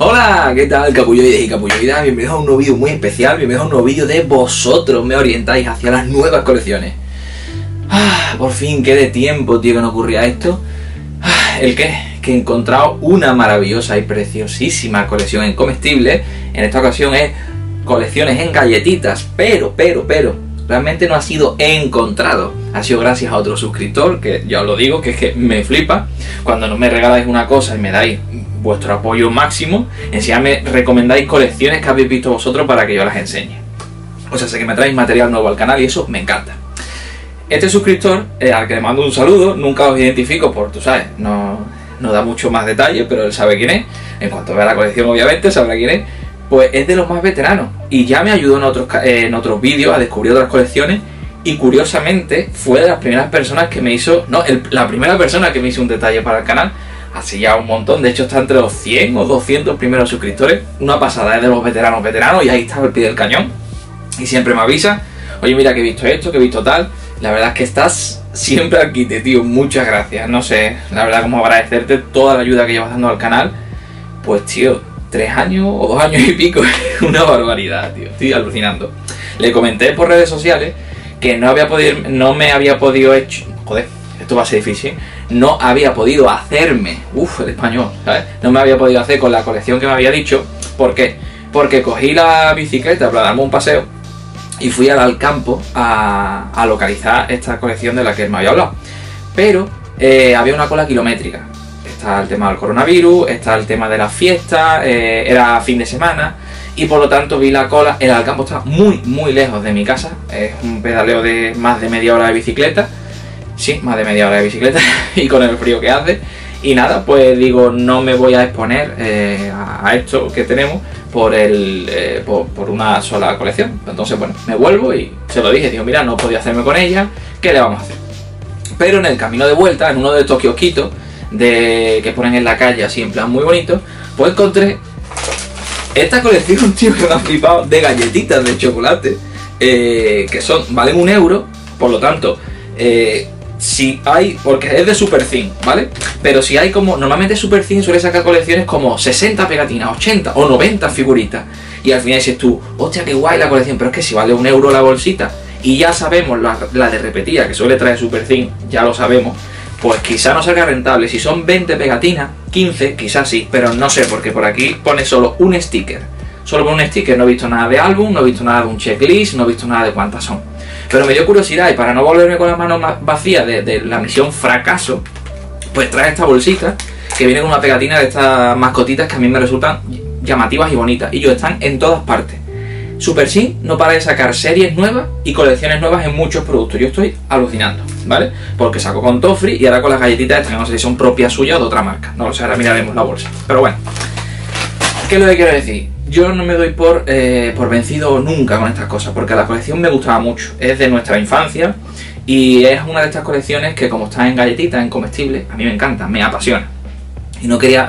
Hola, ¿qué tal capulloides y capulloidas? Bienvenidos a un nuevo vídeo muy especial, bienvenidos a un nuevo vídeo de vosotros me orientáis hacia las nuevas colecciones. Por fin, qué de tiempo, tío, que no ocurría esto. ¿El qué? Que he encontrado una maravillosa y preciosísima colección en comestibles. En esta ocasión es colecciones en galletitas, pero realmente no ha sido encontrado. Ha sido gracias a otro suscriptor, que ya os lo digo, que es que me flipa. Cuando no me regaláis una cosa y me dais vuestro apoyo máximo, encima me recomendáis colecciones que habéis visto vosotros para que yo las enseñe. O sea, sé que me traéis material nuevo al canal y eso me encanta. Este suscriptor, al que le mando un saludo, nunca os identifico por, tú sabes, no da mucho más detalle, pero él sabe quién es. En cuanto vea la colección, obviamente, sabrá quién es. Pues es de los más veteranos y ya me ayudó en otros vídeos a descubrir otras colecciones. Y curiosamente fue de las primeras personas que me hizo, la primera persona que me hizo un detalle para el canal. Así ya un montón, de hecho está entre los 100 o 200 primeros suscriptores. Una pasada, es de los veteranos y ahí está al pie del cañón. Y siempre me avisa, oye mira que he visto esto, que he visto tal. La verdad es que estás siempre al quite, tío, muchas gracias. No sé, la verdad como agradecerte toda la ayuda que llevas dando al canal. Pues tío, 3 años o 2 años y pico, una barbaridad, tío, estoy alucinando. Le comenté por redes sociales que no me había podido joder, esto va a ser difícil, no había podido hacerme, el español, ¿sabes? No me había podido hacer con la colección que me había dicho. ¿Por qué? Porque cogí la bicicleta para darme un paseo y fui al campo a localizar esta colección de la que él me había hablado. Pero había una cola kilométrica. Está el tema del coronavirus, está el tema de las fiestas, era fin de semana y por lo tanto vi la cola. El Alcampo está muy lejos de mi casa, es un pedaleo de más de media hora de bicicleta. Sí, más de media hora de bicicleta y con el frío que hace. Y nada, pues digo, no me voy a exponer a esto que tenemos por una sola colección. Entonces, bueno, me vuelvo y se lo dije, digo, mira, no podía hacerme con ella, ¿qué le vamos a hacer? Pero en el camino de vuelta, en uno de estos kiosquitos que ponen en la calle así en plan muy bonito, pues encontré esta colección, tío, que me ha flipado, de galletitas de chocolate, que valen 1 euro, por lo tanto, si hay, porque es de Super Thin, ¿vale? Pero si hay como, normalmente Super Thin suele sacar colecciones como 60 pegatinas, 80 o 90 figuritas. Y al final dices tú, hostia, qué guay la colección, pero es que si vale 1 euro la bolsita, y ya sabemos la de repetida que suele traer Super Thin, ya lo sabemos, pues quizá no salga rentable. Si son 20 pegatinas, 15, quizás sí, pero no sé, porque por aquí pone solo un sticker. Solo con un sticker, no he visto nada de álbum, no he visto nada de un checklist, no he visto nada de cuántas son. Pero me dio curiosidad y para no volverme con las manos vacías de la misión fracaso, pues trae esta bolsita que viene con una pegatina de estas mascotitas que a mí me resultan llamativas y bonitas. Y ellos están en todas partes. Super Thin no para de sacar series nuevas y colecciones nuevas en muchos productos. Yo estoy alucinando, ¿vale? Porque sacó con Toffree y ahora con las galletitas estas, no sé si son propias suyas o de otra marca. No lo sé, ahora miraremos la bolsa. Pero bueno, ¿qué es lo que quiero decir? Yo no me doy por vencido nunca con estas cosas, porque la colección me gustaba mucho, es de nuestra infancia y es una de estas colecciones que como está en galletitas, en comestibles, a mí me encanta, me apasiona. Y no quería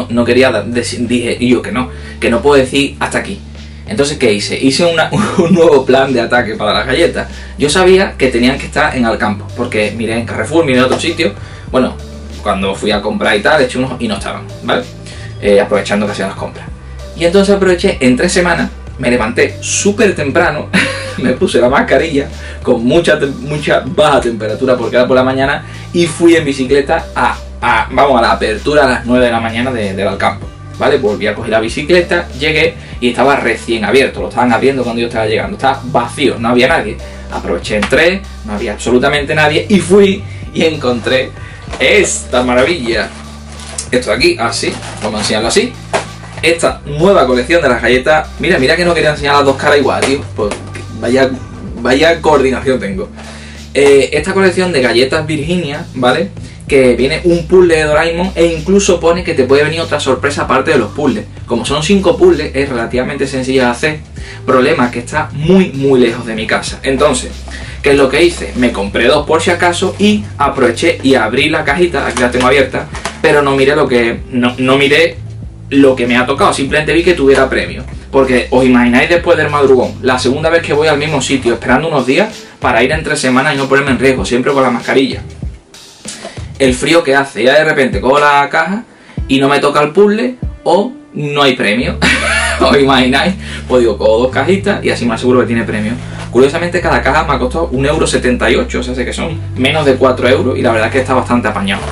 dije, y yo que no puedo decir hasta aquí. Entonces, ¿qué hice? Hice un nuevo plan de ataque para las galletas. Yo sabía que tenían que estar en Alcampo, porque miré en Carrefour, miré en otros sitios. Bueno, cuando fui a comprar y tal, eché unos y no estaban, ¿vale? Aprovechando que hacían las compras. Y entonces aproveché, en 3 semanas, me levanté súper temprano, me puse la mascarilla con mucha baja temperatura porque era por la mañana y fui en bicicleta a la apertura a las 9 de la mañana del Alcampo, ¿vale? Volví a coger la bicicleta, llegué y estaba recién abierto, lo estaban abriendo cuando yo estaba llegando, estaba vacío, no había nadie. Aproveché, entré, no había absolutamente nadie y fui y encontré esta maravilla. Esto de aquí, así, vamos a enseñarlo así. Esta nueva colección de las galletas. Mira que no quería enseñar las dos caras igual, tío. Pues vaya coordinación tengo. Esta colección de galletas Virginia, ¿vale? Que viene un puzzle de Doraemon e incluso pone que te puede venir otra sorpresa aparte de los puzzles. Como son 5 puzzles, es relativamente sencilla de hacer. Problema que está muy lejos de mi casa. Entonces, ¿qué es lo que hice? Me compré 2 por si acaso y aproveché y abrí la cajita, aquí la tengo abierta, pero no miré no miré lo que me ha tocado, simplemente vi que tuviera premio. Porque os imagináis después del madrugón, la segunda vez que voy al mismo sitio, esperando unos días para ir en 3 semanas y no ponerme en riesgo, siempre con la mascarilla. El frío que hace, ya de repente cojo la caja y no me toca el puzzle, o no hay premio. ¿Os imagináis? Pues digo, cojo 2 cajitas y así me aseguro que tiene premio. Curiosamente cada caja me ha costado 1,78 €, o sea, sé que son menos de 4 € y la verdad es que está bastante apañado.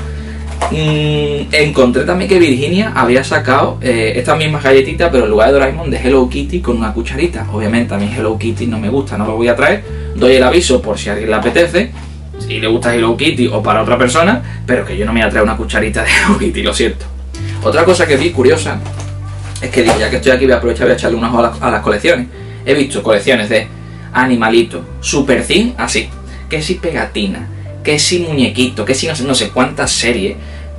Encontré también que Virginia había sacado estas mismas galletitas, pero en lugar de Doraemon, de Hello Kitty con una cucharita. Obviamente a mí Hello Kitty no me gusta, no lo voy a traer. Doy el aviso por si a alguien le apetece, si le gusta Hello Kitty o para otra persona, pero que yo no me voy a traer una cucharita de Hello Kitty, lo siento. Otra cosa que vi curiosa es que digo, ya que estoy aquí voy a aprovechar y voy a echarle un ojo a las colecciones. He visto colecciones de animalitos, super thin, así, que si pegatina, que si muñequito, que si no sé cuántas series,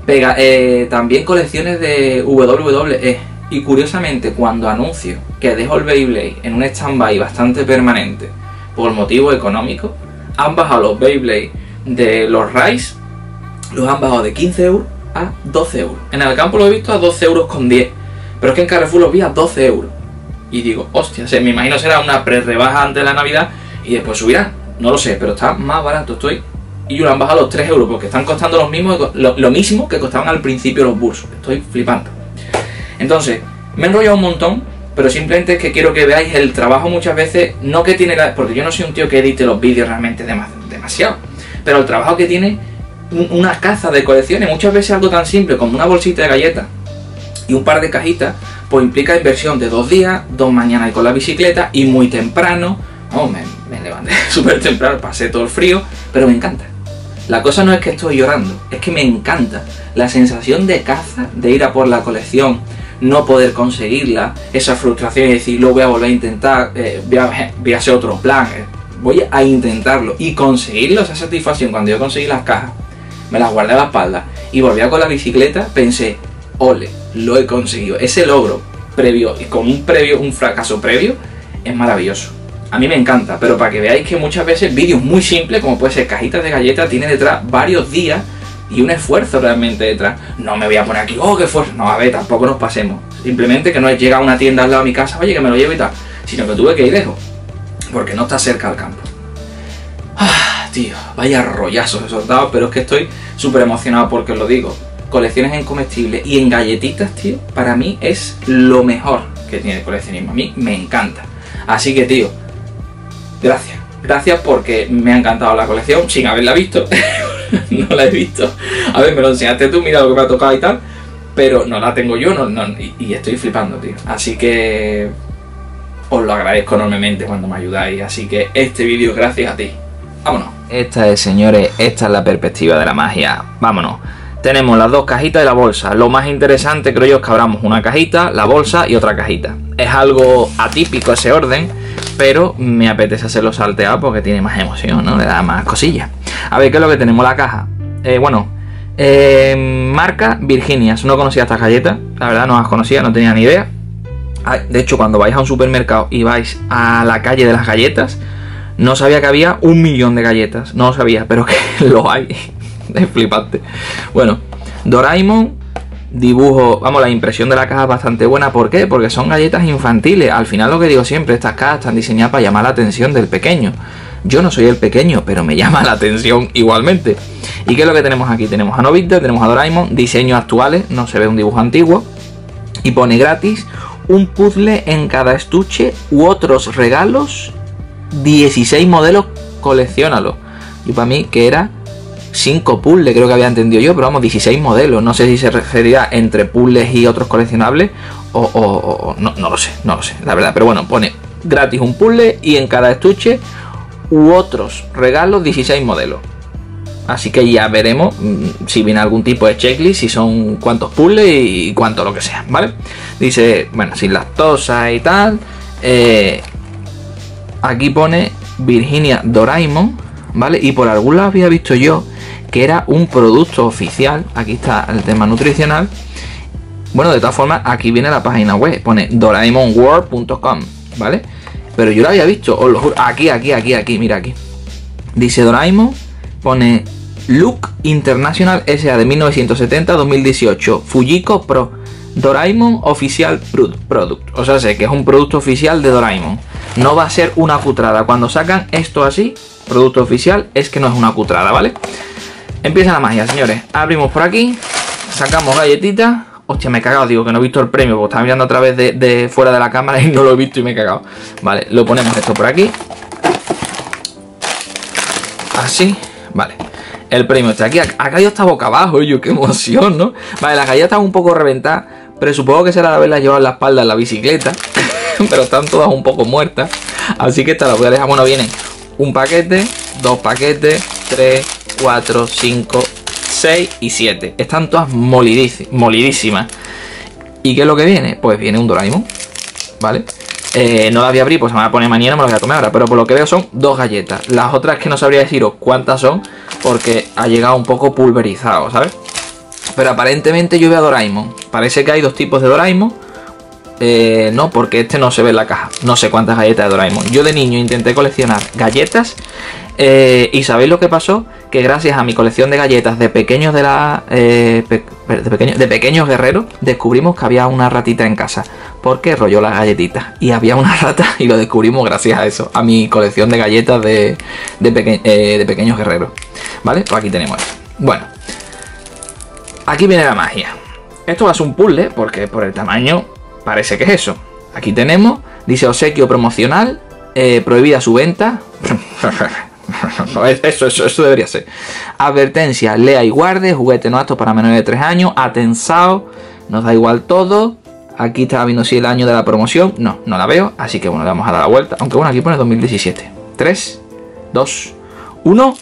también colecciones de WWE. Y curiosamente, cuando anuncio que dejo el Beyblade en un stand-by bastante permanente por motivo económico, han bajado los Beyblade de los Rise, los han bajado de 15 € a 12 €. En el campo lo he visto a 12,10 €, pero es que en Carrefour los vi a 12 €. Y digo, hostia, me imagino será una pre-rebaja antes de la Navidad y después subirán. No lo sé, pero está más barato, y yo lo han bajado a los 3 € porque están costando lo mismo que costaban al principio los Burst. Estoy flipando. Entonces, me he enrollado un montón, pero simplemente es que quiero que veáis el trabajo muchas veces, no que tiene, porque yo no soy un tío que edite los vídeos realmente demasiado, pero el trabajo que tiene una caza de colecciones, muchas veces algo tan simple como una bolsita de galletas y un par de cajitas, pues implica inversión de 2 días, 2 mañanas con la bicicleta y muy temprano. Oh, me levanté súper temprano, pasé todo el frío, pero me encanta. La cosa no es que estoy llorando, es que me encanta la sensación de caza, de ir a por la colección, no poder conseguirla, esa frustración y decir, lo voy a volver a intentar, voy a hacer otro plan, voy a intentarlo y conseguirlo, esa satisfacción. Cuando yo conseguí las cajas, me las guardé a la espalda y volví con la bicicleta, pensé, ole, lo he conseguido. Ese logro previo y con un fracaso previo es maravilloso. A mí me encanta, pero para que veáis que muchas veces vídeos muy simples, como puede ser cajitas de galletas, tiene detrás varios días y un esfuerzo realmente detrás. No me voy a poner aquí, oh, qué esfuerzo. No, a ver, tampoco nos pasemos. Simplemente que no es llegar a una tienda al lado de mi casa, oye, que me lo llevo y tal, sino que tuve que ir lejos, porque no está cerca al campo. Ah, tío, vaya rollazos he soltado, pero es que estoy súper emocionado porque os lo digo. Colecciones en comestibles y en galletitas, tío, para mí es lo mejor que tiene el coleccionismo. A mí me encanta. Así que, tío, gracias. Gracias porque me ha encantado la colección sin haberla visto. No la he visto. A ver, me lo enseñaste tú, mira lo que me ha tocado y tal. Pero no la tengo yo y estoy flipando, tío. Así que os lo agradezco enormemente cuando me ayudáis. Así que este vídeo gracias a ti. Vámonos. Esta es, señores, esta es la perspectiva de la magia. Vámonos. Tenemos las 2 cajitas y la bolsa. Lo más interesante creo yo es que abramos una cajita, la bolsa y otra cajita. Es algo atípico ese orden, pero me apetece hacerlo salteado porque tiene más emoción, ¿no? Le da más cosillas. A ver, ¿qué es lo que tenemos? La caja. Marca Virginia. No conocía estas galletas, la verdad no las conocía, no tenía ni idea. De hecho, cuando vais a un supermercado y vais a la calle de las galletas, no sabía que había 1 millón de galletas. No lo sabía, pero que lo hay. Es flipante. Bueno, Doraemon, dibujo, vamos, la impresión de la caja es bastante buena. ¿Por qué? Porque son galletas infantiles. Al final, lo que digo siempre, estas cajas están diseñadas para llamar la atención del pequeño. Yo no soy el pequeño, pero me llama la atención igualmente. ¿Y qué es lo que tenemos aquí? Tenemos a Nobita, tenemos a Doraemon, diseños actuales, no se ve un dibujo antiguo. Y pone gratis un puzzle en cada estuche u otros regalos, 16 modelos, colecciónalo. Y para mí que era 5 puzzles, creo que había entendido yo, pero vamos, 16 modelos. No sé si se referirá entre puzzles y otros coleccionables o no lo sé, la verdad. Pero bueno, pone gratis un puzzle y en cada estuche u otros regalos 16 modelos. Así que ya veremos si viene algún tipo de checklist, si son cuántos puzzles y cuánto lo que sea, ¿vale? Dice, bueno, sin lactosa y tal. Aquí pone Virginia Doraemon, ¿vale? Y por algún lado había visto yo que era un producto oficial. Aquí está el tema nutricional. Bueno, de todas formas, aquí viene la página web. Pone doraemonworld.com, ¿vale? Pero yo lo había visto, os lo juro. Aquí, mira aquí. Dice Doraemon, pone Look International SA de 1970-2018. Fujiko Pro. Doraemon Official Product. O sea, sé que es un producto oficial de Doraemon. No va a ser una cutrada. Cuando sacan esto así, producto oficial, es que no es una cutrada, ¿vale? Empieza la magia, señores. Abrimos por aquí, sacamos galletitas. Hostia, me he cagado, digo que no he visto el premio, porque estaba mirando a través de fuera de la cámara y no lo he visto y me he cagado. Vale, lo ponemos esto por aquí. Así, vale. El premio está aquí, ha caído hasta boca abajo, yo, qué emoción, ¿no? Vale, las galletas están un poco reventadas, pero supongo que será de haberlas llevado en la espalda en la bicicleta. Pero están todas un poco muertas. Así que esta la voy a dejar. Bueno, vienen un paquete, 2 paquetes, 3, 4, 5, 6 y 7. Están todas molidísimas. ¿Y qué es lo que viene? Pues viene un Doraemon, ¿vale? No las voy a abrir, pues se me va a poner mañana, me las voy a comer ahora. Pero por lo que veo son 2 galletas. Las otras que no sabría deciros cuántas son, porque ha llegado un poco pulverizado, ¿sabes? Pero aparentemente yo veo a Doraemon. Parece que hay 2 tipos de Doraemon. No, porque este no se ve en la caja. No sé cuántas galletas de Doraemon. Yo de niño intenté coleccionar galletas. Y ¿sabéis lo que pasó? Que gracias a mi colección de galletas de pequeños de pequeños guerreros, descubrimos que había una ratita en casa. Porque rolló las galletitas. Y había una rata y lo descubrimos gracias a eso. A mi colección de galletas de pequeños guerreros. ¿Vale? Pues aquí tenemos esto. Bueno. Aquí viene la magia. Esto va a ser un puzzle porque por el tamaño parece que es eso. Aquí tenemos, dice obsequio promocional, prohibida su venta. Eso debería ser. Advertencia, lea y guarde, juguete no apto para menores de 3 años, atensado, nos da igual todo. Aquí estaba viendo si el año de la promoción, no la veo, así que bueno, le vamos a dar la vuelta. Aunque bueno, aquí pone 2017. 3, 2, 1.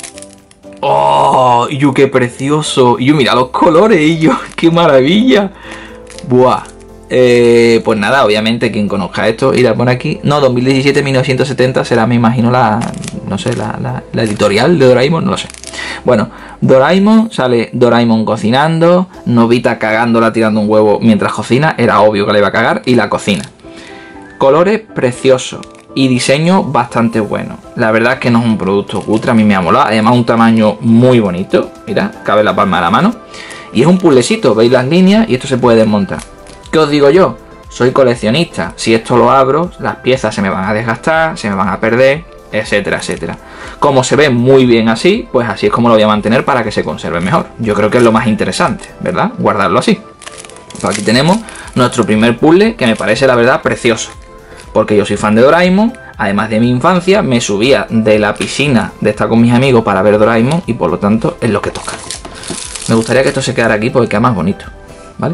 ¡Oh! Y yo, qué precioso. Y yo, mira los colores, y yo, qué maravilla. Buah. Pues nada, obviamente quien conozca esto irá por aquí. No, 2017-1970 será, me imagino, no sé, la editorial de Doraemon, no lo sé. Bueno, Doraemon, sale Doraemon cocinando, Nobita cagándola tirando un huevo mientras cocina, era obvio que la iba a cagar, y la cocina. Colores preciosos y diseño bastante bueno. La verdad es que no es un producto ultra, a mí me ha molado, además un tamaño muy bonito, mira, cabe en la palma de la mano. Y es un puzzlecito, veis las líneas y esto se puede desmontar. ¿Qué os digo yo? Soy coleccionista. Si esto lo abro, las piezas se me van a desgastar, se me van a perder, etcétera, etcétera. Como se ve muy bien así, pues así es como lo voy a mantener para que se conserve mejor. Yo creo que es lo más interesante, ¿verdad? Guardarlo así. Pues aquí tenemos nuestro primer puzzle, que me parece la verdad precioso. Porque yo soy fan de Doraemon, además de mi infancia, me subía de la piscina de estar con mis amigos para ver Doraemon y por lo tanto es lo que toca. Me gustaría que esto se quedara aquí porque queda más bonito, ¿vale?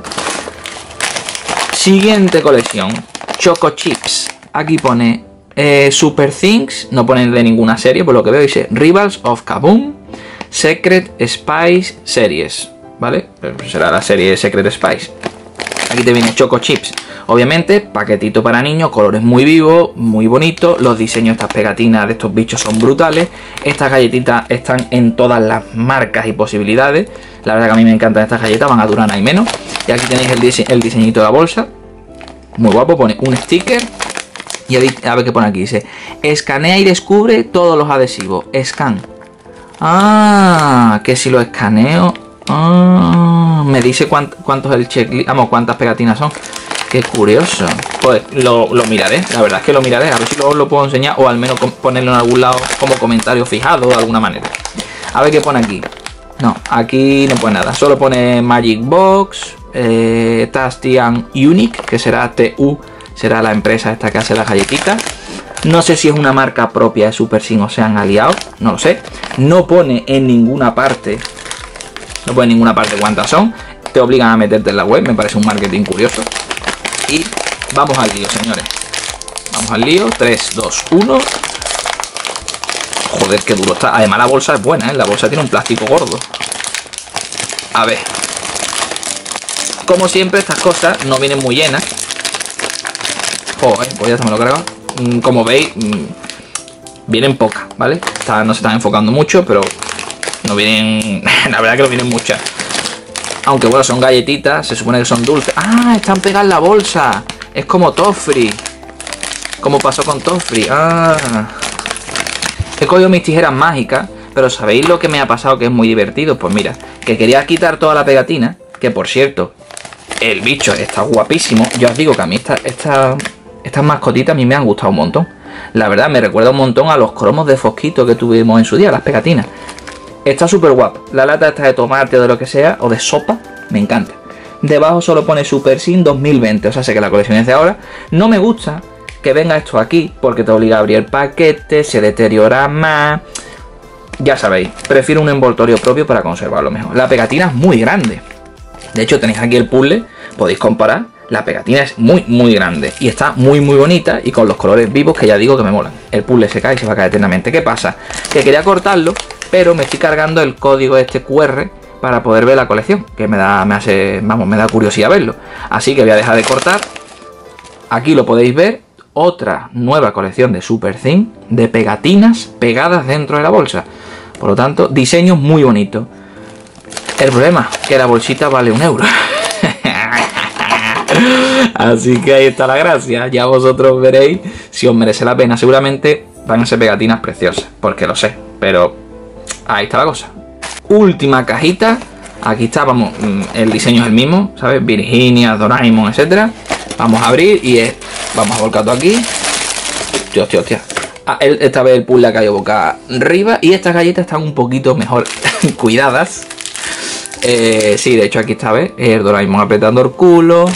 Siguiente colección, Choco Chips. Aquí pone Super Things, no pone de ninguna serie, por lo que veo dice Rivals of Kaboom, Secret Spice Series, ¿vale? Será la serie Secret Spice. Aquí te viene Choco Chips. Obviamente, paquetito para niños, colores muy vivos, muy bonitos. Los diseños de estas pegatinas de estos bichos son brutales. Estas galletitas están en todas las marcas y posibilidades. La verdad que a mí me encantan estas galletas, van a durar ahí menos. Y aquí tenéis el diseñito de la bolsa. Muy guapo, pone un sticker. Y a ver qué pone aquí, dice escanea y descubre todos los adhesivos. Scan. Ah, que si lo escaneo... Ah, me dice cuánto es el checklist. Vamos, cuántas pegatinas son. Qué curioso. Pues lo miraré, la verdad es que lo miraré. A ver si luego os lo puedo enseñar o al menos ponerlo en algún lado como comentario fijado de alguna manera. A ver qué pone aquí. No, aquí no pone nada. Solo pone Magic Box, Tasty and Unique, que será TU, será la empresa esta que hace las galletitas. No sé si es una marca propia de Super Sin o se han aliado, no lo sé. No pone en ninguna parte, cuántas son. Te obligan a meterte en la web, me parece un marketing curioso. Y vamos al lío, señores. Vamos al lío, 3, 2, 1. Joder, qué duro está. Además la bolsa es buena, ¿eh? La bolsa tiene un plástico gordo. A ver. Como siempre, estas cosas no vienen muy llenas. Joder, pues ya se me lo he cargado. Como veis, vienen pocas, ¿vale? No se están enfocando mucho, pero no vienen... La verdad que no vienen muchas. Aunque bueno, son galletitas, se supone que son dulces. ¡Ah! Están pegadas en la bolsa. Es como Toffree. Como pasó con Toffree. ¡Ah! He cogido mis tijeras mágicas, pero ¿sabéis lo que me ha pasado que es muy divertido? Pues mira, que quería quitar toda la pegatina, que por cierto, el bicho está guapísimo. Yo os digo que a mí estas mascotitas a mí me han gustado un montón. La verdad, me recuerda un montón a los cromos de Fosquito que tuvimos en su día, las pegatinas. Está súper guapa. La lata esta de tomate o de lo que sea, o de sopa, me encanta. debajo solo pone Super Sim 2020, o sea, sé que la colección es de ahora. No me gusta que venga esto aquí, porque te obliga a abrir el paquete, se deteriora más. Ya sabéis, prefiero un envoltorio propio para conservarlo mejor. La pegatina es muy grande. De hecho, tenéis aquí el puzzle, podéis comparar. La pegatina es muy grande y está muy bonita y con los colores vivos que ya digo que me molan. El puzzle se cae y se va a caer eternamente. ¿Qué pasa? Que quería cortarlo, pero me estoy cargando el código este QR para poder ver la colección, que me da curiosidad verlo. Así que voy a dejar de cortar. Aquí lo podéis ver. Otra nueva colección de Super Sim de pegatinas pegadas dentro de la bolsa. Por lo tanto, diseño muy bonito. El problema es que la bolsita vale 1 euro. Así que ahí está la gracia. Ya vosotros veréis si os merece la pena. Seguramente van a ser pegatinas preciosas, porque lo sé. Pero ahí está la cosa. Última cajita. Aquí está, vamos, el diseño es el mismo, ¿sabes? Virginia, Doraemon, etcétera. Vamos a abrir y vamos a volcar todo aquí. Hostia. Esta vez el puzzle ha caído boca arriba y estas galletas están un poquito mejor cuidadas. Sí, de hecho aquí está, ¿ves? El Doraemon apretando el culo.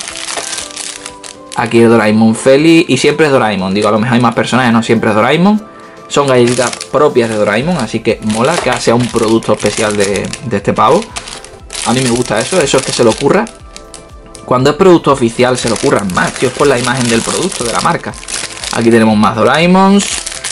Aquí el Doraemon feliz. Y siempre es Doraemon. Digo, a lo mejor hay más personajes, no siempre es Doraemon. Son galletitas propias de Doraemon, así que mola que sea un producto especial de este pavo. A mí me gusta eso es que se lo ocurra. Cuando es producto oficial se lo ocurran más, tío, es por la imagen del producto, de la marca. Aquí tenemos más Doraemons.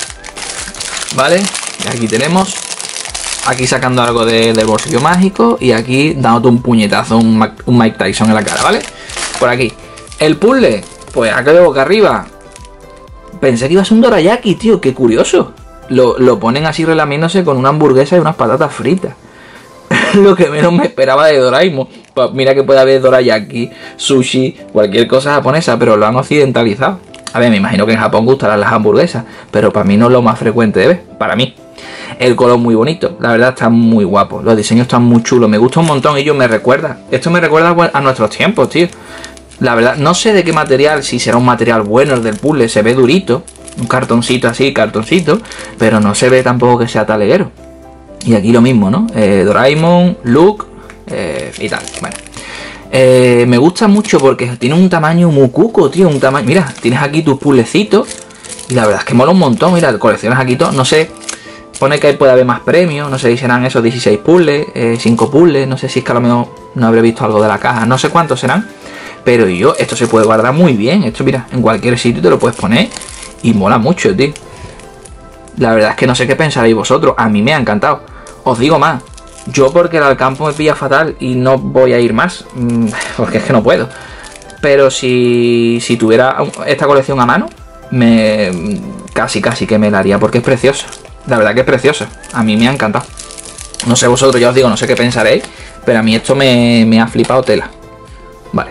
¿Vale? Y aquí tenemos. Aquí sacando algo del bolsillo mágico. Y aquí dándote un puñetazo, un Mike Tyson en la cara, ¿vale? Por aquí. El puzzle, pues ha caído boca arriba. Pensé que iba a ser un dorayaki, tío, qué curioso. Lo ponen así relamiéndose con una hamburguesa y unas patatas fritas. Lo que menos me esperaba de Doraemon. Pues mira que puede haber dorayaki, sushi, cualquier cosa japonesa, pero lo han occidentalizado. A ver, me imagino que en Japón gustarán las hamburguesas, pero para mí no es lo más frecuente de ver, para mí. El color muy bonito, la verdad está muy guapo, los diseños están muy chulos, me gusta un montón y esto me recuerda a nuestros tiempos, tío. La verdad, no sé de qué material, si será un material bueno el del puzzle, se ve durito, un cartoncito así, cartoncito, pero no se ve tampoco que sea taleguero. Y aquí lo mismo, ¿no? Doraemon, Luke y tal. Bueno, me gusta mucho porque tiene un tamaño muy cuco, tío. Un tamaño. Mira, tienes aquí tus puzzlecitos. Y la verdad es que mola un montón. Mira, coleccionas aquí todo. No sé, pone que puede haber más premios. No sé si serán esos 16 puzzles, 5 puzzles. No sé si es que a lo mejor no habré visto algo de la caja. No sé cuántos serán. Pero esto se puede guardar muy bien. Esto, mira, en cualquier sitio te lo puedes poner. Y mola mucho, tío. La verdad es que no sé qué pensaréis vosotros. A mí me ha encantado. Os digo más. Yo porque el Alcampo me pilla fatal y no voy a ir más. Porque es que no puedo. Pero si tuviera esta colección a mano, casi que me la haría porque es preciosa. La verdad que es preciosa. A mí me ha encantado. No sé vosotros, ya os digo, no sé qué pensaréis. Pero a mí esto me ha flipado tela. Vale.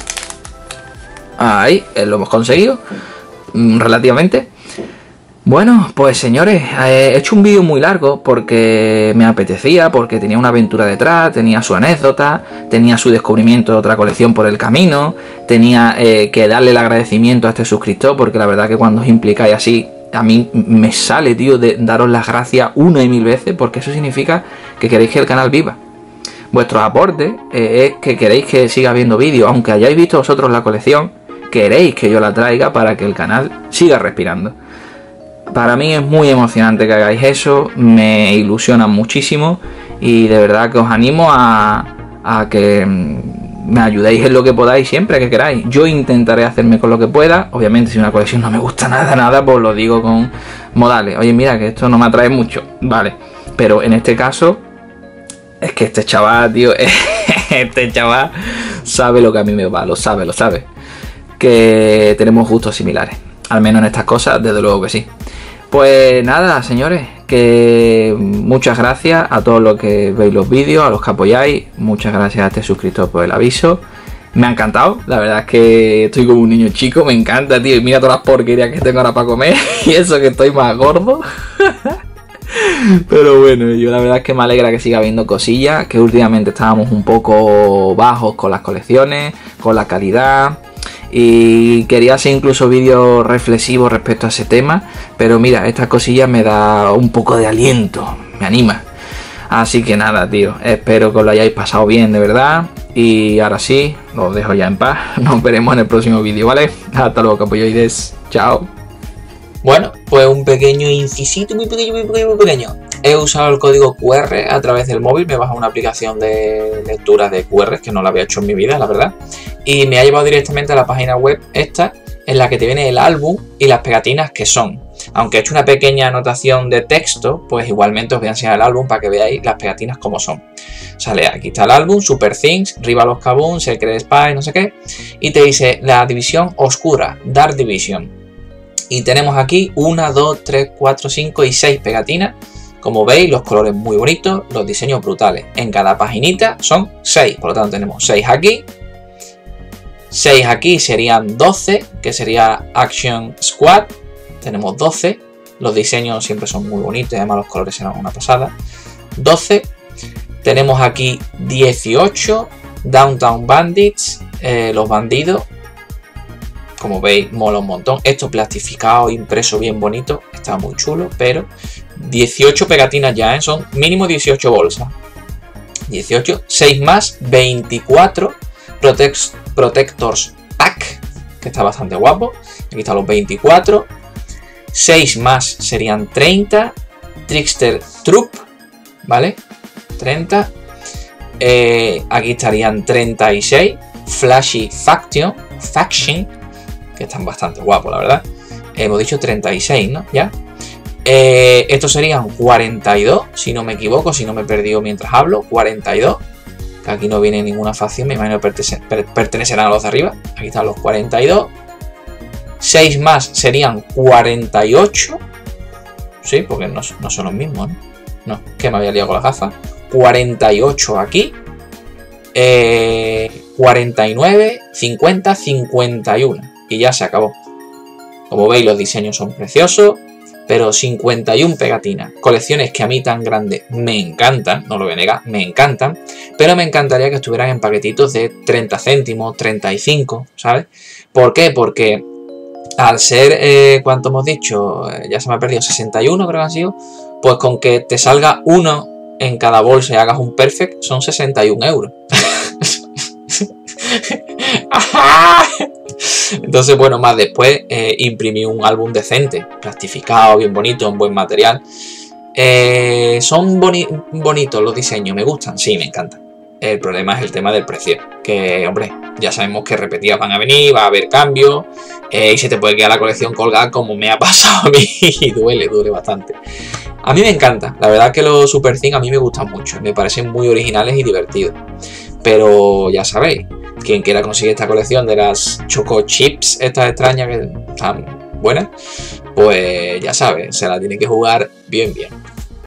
Ahí, lo hemos conseguido. Relativamente. Bueno, pues señores, he hecho un vídeo muy largo porque me apetecía, porque tenía una aventura detrás, tenía su anécdota, tenía su descubrimiento de otra colección por el camino, tenía que darle el agradecimiento a este suscriptor, porque la verdad que cuando os implicáis así, a mí me sale, tío, de daros las gracias 1 y 1000 veces, porque eso significa que queréis que el canal viva. Vuestro aporte es que queréis que siga viendo vídeos, aunque hayáis visto vosotros la colección, queréis que yo la traiga para que el canal siga respirando. Para mí es muy emocionante que hagáis eso, me ilusiona muchísimo y de verdad que os animo a que me ayudéis en lo que podáis siempre que queráis. Yo intentaré hacerme con lo que pueda, obviamente si una colección no me gusta nada, pues lo digo con modales. Oye, mira que esto no me atrae mucho, vale, pero en este caso es que este chaval, tío, este chaval sabe lo que a mí me va, lo sabe, que tenemos gustos similares, al menos en estas cosas, desde luego que sí. Pues nada, señores, que muchas gracias a todos los que veis los vídeos, a los que apoyáis, muchas gracias a este suscriptor por el aviso. Me ha encantado, la verdad es que estoy como un niño chico, me encanta, tío, y mira todas las porquerías que tengo ahora para comer, y eso que estoy más gordo. Pero bueno, yo la verdad es que me alegra que siga habiendo cosillas, que últimamente estábamos un poco bajos con las colecciones, con la calidad. Y quería hacer incluso vídeos reflexivos respecto a ese tema, pero mira, estas cosillas me da un poco de aliento, me anima. Así que nada, tío, espero que os lo hayáis pasado bien, de verdad. Y ahora sí, los dejo ya en paz. Nos veremos en el próximo vídeo, ¿vale? Hasta luego, capulloides. Chao. Bueno, pues un pequeño incisito, muy pequeño. He usado el código QR a través del móvil, me he bajado una aplicación de lectura de QR que no la había hecho en mi vida, la verdad. Y me ha llevado directamente a la página web esta, en la que te viene el álbum y las pegatinas que son. Aunque he hecho una pequeña anotación de texto, pues igualmente os voy a enseñar el álbum para que veáis las pegatinas como son. Sale, aquí está el álbum, Super Things, Rival of Kabum, Secret Spy, no sé qué. Y te dice la división oscura, Dark Division. Y tenemos aquí 1, 2, 3, 4, 5 y 6 pegatinas. Como veis, los colores muy bonitos, los diseños brutales. En cada paginita son 6, por lo tanto tenemos 6 aquí. 6 aquí serían 12, que sería Action Squad. Tenemos 12. Los diseños siempre son muy bonitos, además los colores serán una pasada. 12. Tenemos aquí 18. Downtown Bandits, los bandidos. Como veis, mola un montón. Esto plastificado, impreso bien bonito. Está muy chulo, pero 18 pegatinas ya, son mínimo 18 bolsas. 18, 6 más, 24 Protectors Pack, que está bastante guapo. Aquí están los 24. 6 más serían 30. Trickster Troop, ¿vale? 30. Aquí estarían 36. Flashy Faction, que están bastante guapos, la verdad. Hemos dicho 36, ¿no? Ya. Estos serían 42, si no me equivoco, si no me he perdido mientras hablo. 42. Que aquí no viene ninguna facción, me imagino que pertenecerán a los de arriba. Aquí están los 42. 6 más serían 48. Sí, porque no son los mismos, ¿no? No, que me había liado con las gafas. 48 aquí. 49, 50, 51. Y ya se acabó. Como veis, los diseños son preciosos. Pero 51 pegatinas. Colecciones que a mí tan grandes me encantan. No lo voy a negar, me encantan. Pero me encantaría que estuvieran en paquetitos de 30 céntimos, 35, ¿sabes? ¿Por qué? Porque al ser, ¿cuánto hemos dicho? Ya se me ha perdido, 61 creo que han sido. Pues con que te salga uno en cada bolsa y hagas un perfect, son 61 euros. Entonces, bueno, más después imprimí un álbum decente, plastificado, bien bonito, en buen material. Son bonitos los diseños, me gustan, sí, me encantan. El problema es el tema del precio, que, hombre, ya sabemos que repetidas van a venir, va a haber cambios, y se te puede quedar la colección colgada como me ha pasado a mí, y duele bastante. A mí me encanta, la verdad que los Super Things a mí me gustan mucho, me parecen muy originales y divertidos. Pero ya sabéis, quien quiera conseguir esta colección de las Choco Chips, estas extrañas que están buenas, pues ya sabe, se la tiene que jugar bien.